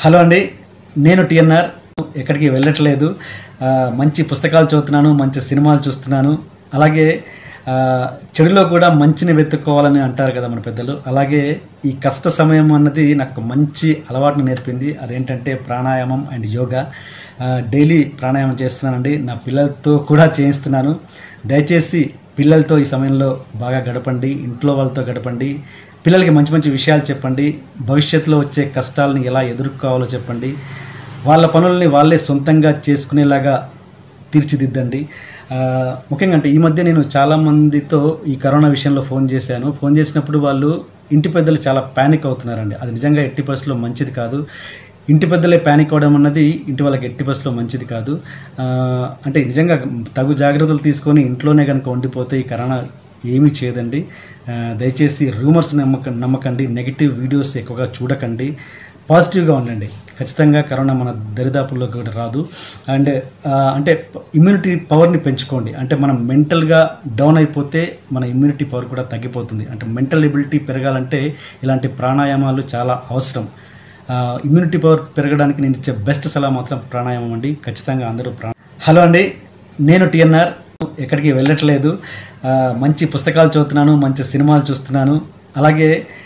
Hello అండి, నేను TNR ఎక్కడికి వెళ్ళట్లేదు. మంచి పుస్తకాలు చదువుతున్నాను, మంచి సినిమాలు చూస్తున్నాను. అలాగే చెడులో కూడా మంచిని వెతుక్కోవాలని అంటారు కదా మన పెద్దలు. అలాగే ఈ కష్ట సమయం అన్నది నాకు మంచి అలవాటును నేర్పింది. అదేంటంటే ప్రాణాయామం అండ్ యోగా. డైలీ ప్రాణాయామం చేస్తున్నానండి, నా పిల్లలతో కూడా చేయిస్తున్నాను. దయచేసి పిల్లలతో ఈ సమయంలో బాగా గడపండి, ఇంట్లో వాళ్ళతో గడపండి. పిల్లలకి మంచి మంచి విషయాలు చెప్పండి. భవిష్యత్తులో వచ్చే కష్టాలను ఎలా ఎదుర్కోవాలో చెప్పండి. వాళ్ళ పనుల్ని వాళ్ళే సొంతంగా చేసుకునేలాగా తీర్చిదిద్దండి. ముఖ్యంగా అంటే ఈ మధ్య నేను చాలామందితో ఈ కరోనా విషయంలో ఫోన్ చేసినప్పుడు వాళ్ళు ఇంటి పెద్దలు చాలా ప్యానిక్ అవుతున్నారండి. అది నిజంగా ఎట్టి పరిస్థితుల్లో మంచిది కాదు. ఇంటి పెద్దలే ప్యానిక్ అవ్వడం అన్నది ఇంటి వాళ్ళకి ఎట్టి పరిస్థితుల్లో మంచిది కాదు. అంటే నిజంగా తగు జాగ్రత్తలు తీసుకొని ఇంట్లోనే కనుక ఉండిపోతే ఈ కరోనా ఏమీ చేయదండి. దయచేసి రూమర్స్ నమ్మకండి, నెగిటివ్ వీడియోస్ ఎక్కువగా చూడకండి, పాజిటివ్గా ఉండండి. ఖచ్చితంగా కరోనా మన దరిదాపుల్లోకి కూడా రాదు. అండ్ అంటే ఇమ్యూనిటీ పవర్ని పెంచుకోండి. అంటే మనం మెంటల్గా డౌన్ అయిపోతే మన ఇమ్యూనిటీ పవర్ కూడా తగ్గిపోతుంది. అంటే మెంటల్ ఎబిలిటీ పెరగాలంటే ఇలాంటి ప్రాణాయామాలు చాలా అవసరం. ఇమ్యూనిటీ పవర్ పెరగడానికి నేను ఇచ్చే బెస్ట్ సలహా మాత్రం ప్రాణాయామం అండి. ఖచ్చితంగా అందరూ హలో అండి, నేను TNR ఎక్కడికి వెళ్ళట్లేదు. మంచి పుస్తకాలు చదువుతున్నాను, మంచి సినిమాలు చూస్తున్నాను. అలాగే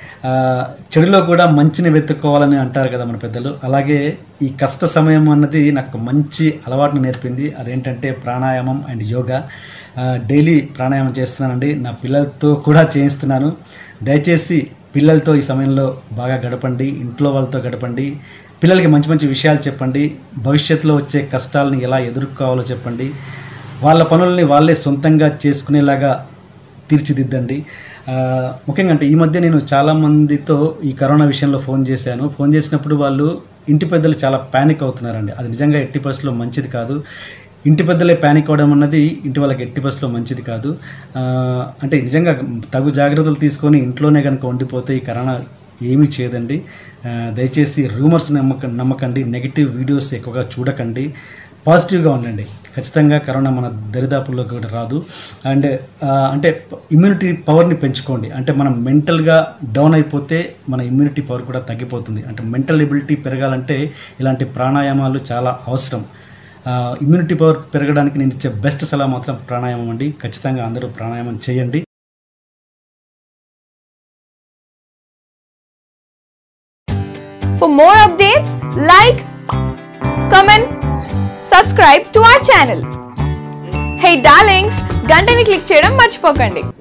చెడులో కూడా మంచిని వెతుక్కోవాలని అంటారు కదా మన పెద్దలు. అలాగే ఈ కష్ట సమయం అన్నది నాకు మంచి అలవాటును నేర్పింది. అదేంటంటే ప్రాణాయామం అండ్ యోగా. డైలీ ప్రాణాయామం చేస్తున్నానండి, నా పిల్లలతో కూడా చేయిస్తున్నాను. దయచేసి పిల్లలతో ఈ సమయంలో బాగా గడపండి, ఇంట్లో వాళ్ళతో గడపండి. పిల్లలకి మంచి మంచి విషయాలు చెప్పండి. భవిష్యత్తులో వచ్చే కష్టాలను ఎలా ఎదుర్కోవాలో చెప్పండి. వాళ్ళ పనుల్ని వాళ్ళే సొంతంగా చేసుకునేలాగా తీర్చిదిద్దండి. ముఖ్యంగా అంటే ఈ మధ్య నేను చాలామందితో ఈ కరోనా విషయంలో ఫోన్ చేసినప్పుడు వాళ్ళు ఇంటి పెద్దలు చాలా ప్యానిక్ అవుతున్నారండి. అది నిజంగా ఎట్టి పరిస్థితుల్లో మంచిది కాదు. ఇంటి పెద్దలే ప్యానిక్ అవ్వడం అన్నది ఇంటి వాళ్ళకి ఎట్టి పరిస్థితుల్లో మంచిది కాదు. అంటే నిజంగా తగు జాగ్రత్తలు తీసుకొని ఇంట్లోనే కనుక ఉండిపోతే ఈ కరోనా ఏమీ చేయదండి. దయచేసి రూమర్స్ నమ్మకండి, నెగిటివ్ వీడియోస్ ఎక్కువగా చూడకండి, పాజిటివ్గా ఉండండి. ఖచ్చితంగా కరోనా మన దరిదాపుల్లోకి కూడా రాదు. అండ్ అంటే ఇమ్యూనిటీ పవర్ని పెంచుకోండి. అంటే మనం మెంటల్గా డౌన్ అయిపోతే మన ఇమ్యూనిటీ పవర్ కూడా తగ్గిపోతుంది. అంటే మెంటల్ ఎబిలిటీ పెరగాలంటే ఇలాంటి ప్రాణాయామాలు చాలా అవసరం. ఇమ్యూనిటీ పవర్ పెరగడానికి నేను ఇచ్చే బెస్ట్ సలహా మాత్రం ప్రాణాయామం అండి. ఖచ్చితంగా అందరూ ప్రాణాయామం చేయండి. For more updates, like, comment, subscribe to our channel. Hey darlings, గంటని click చేయడం మర్చిపోకండి.